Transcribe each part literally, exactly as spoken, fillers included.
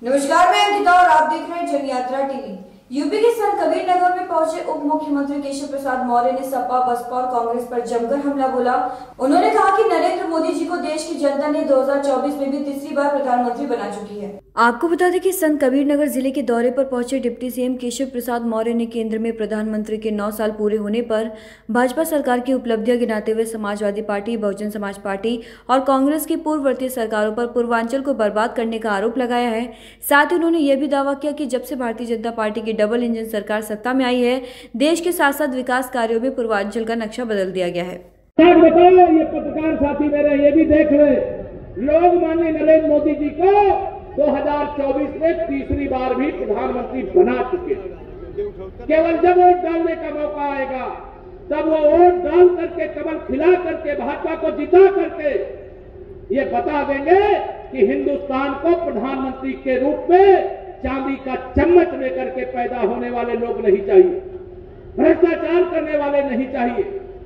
नमस्कार, मैं अंकिता और आप देख रहे हैं जनयात्रा टीवी। यूपी के संत कबीर नगर में पहुंचे उप मुख्यमंत्री केशव प्रसाद मौर्य ने सपा, बसपा और कांग्रेस पर जमकर हमला बोला। उन्होंने कहा कि नरेंद्र मोदी जी को देश की जनता ने दो हज़ार चौबीस में भी तीसरी बार प्रधानमंत्री बना चुकी है। आपको बता दें कि संत कबीर नगर जिले के दौरे पर पहुंचे डिप्टी सीएम केशव प्रसाद मौर्य ने केंद्र में प्रधानमंत्री के नौ साल पूरे होने पर भाजपा सरकार की उपलब्धियां गिनाते हुए समाजवादी पार्टी, बहुजन समाज पार्टी और कांग्रेस की पूर्ववर्ती सरकारों पर पूर्वांचल को बर्बाद करने का आरोप लगाया है। साथ ही उन्होंने यह भी दावा किया कि जब से भारतीय जनता पार्टी की डबल इंजन सरकार सत्ता में आई है, देश के साथ साथ विकास कार्यों में पूर्वांचल का नक्शा बदल दिया गया है। बताओ, ये पत्रकार साथी मेरे ये भी देख ले, लोग माननीय नरेंद्र मोदी जी को दो हज़ार चौबीस में तीसरी बार भी प्रधानमंत्री बना चुके हैं। केवल जब वोट डालने का मौका आएगा तब वो वोट डाल करके, कमल खिला करके, भाजपा को जिता करके ये बता देंगे कि हिंदुस्तान को प्रधानमंत्री के रूप में चांदी का चम्मच लेकर के पैदा होने वाले लोग नहीं चाहिए, भ्रष्टाचार करने वाले नहीं चाहिए,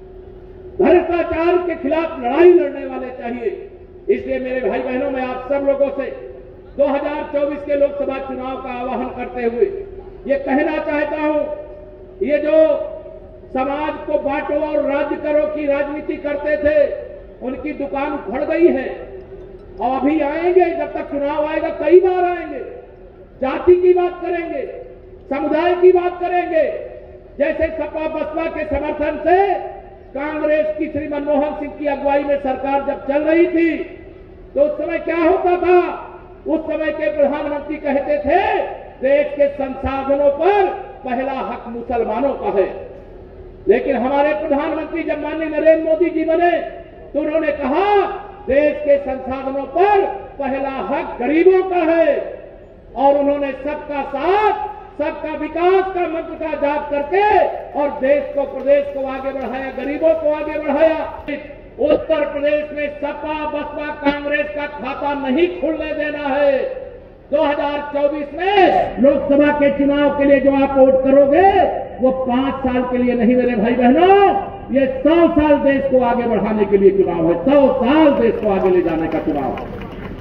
भ्रष्टाचार के खिलाफ लड़ाई लड़ने वाले चाहिए। इसलिए मेरे भाई बहनों, मैं आप सब लोगों से दो हज़ार चौबीस के लोकसभा चुनाव का आह्वान करते हुए ये कहना चाहता हूं, ये जो समाज को बांटो और राज्य करो की राजनीति करते थे, उनकी दुकान उखड़ गई है और अभी आएंगे, जब तक चुनाव आएगा कई बार आएंगे, जाति की बात करेंगे, समुदाय की बात करेंगे। जैसे सपा बसपा के समर्थन से कांग्रेस की श्री मनमोहन सिंह की अगुवाई में सरकार जब चल रही थी तो उस समय क्या होता था? उस समय के प्रधानमंत्री कहते थे देश के संसाधनों पर पहला हक मुसलमानों का है। लेकिन हमारे प्रधानमंत्री जब माननीय नरेंद्र मोदी जी बने तो उन्होंने कहा देश के संसाधनों पर पहला हक गरीबों का है, और उन्होंने सबका साथ, सबका विकास का मंत्र का जाप करके और देश को, प्रदेश को आगे बढ़ाया, गरीबों को आगे बढ़ाया। उत्तर प्रदेश में सपा, बसपा, कांग्रेस का खाता नहीं खुलने देना है। दो हज़ार चौबीस में लोकसभा के चुनाव के लिए जो आप वोट करोगे वो पांच साल के लिए नहीं मेरे भाई बहनों, ये सौ साल देश को आगे बढ़ाने के लिए चुनाव है। सौ साल देश को आगे ले जाने का चुनाव है।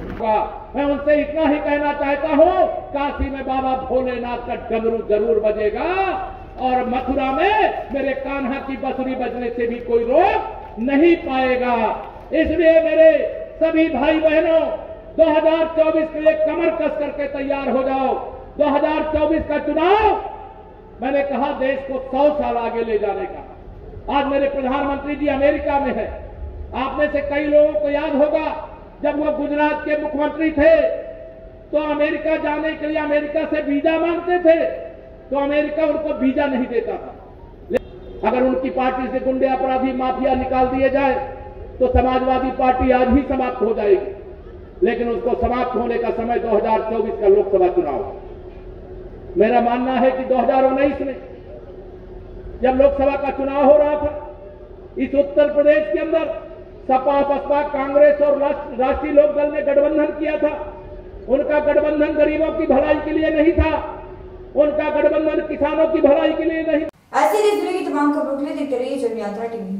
मैं उनसे इतना ही कहना चाहता हूं, काशी में बाबा भोलेनाथ का डमरू जरूर बजेगा और मथुरा में मेरे कान्हा की बंसुरी बजने से भी कोई रोक नहीं पाएगा। इसलिए मेरे सभी भाई बहनों, दो हज़ार चौबीस के लिए कमर कस करके तैयार हो जाओ। दो हज़ार चौबीस का चुनाव, मैंने कहा, देश को सौ साल आगे ले जाने का। आज मेरे प्रधानमंत्री जी अमेरिका में है। आप में से कई लोगों को याद होगा, जब वो गुजरात के मुख्यमंत्री थे तो अमेरिका जाने के लिए अमेरिका से वीजा मांगते थे तो अमेरिका उनको वीजा नहीं देता था। अगर उनकी पार्टी से गुंडे, अपराधी, माफिया निकाल दिए जाए तो समाजवादी पार्टी आज ही समाप्त हो जाएगी। लेकिन उसको समाप्त होने का समय दो हज़ार चौबीस का लोकसभा चुनाव। मेरा मानना है कि दो हज़ार उन्नीस में जब लोकसभा का चुनाव हो रहा था, इस उत्तर प्रदेश के अंदर सपा, बसपा, कांग्रेस और राष्ट्रीय लोकदल ने गठबंधन किया था। उनका गठबंधन गरीबों की भलाई के लिए नहीं था, उनका गठबंधन किसानों की भलाई के लिए नहीं। ऐसे ही जुड़े की तमाम खबरों के लिए देखते रहिए जनयात्रा टीवी।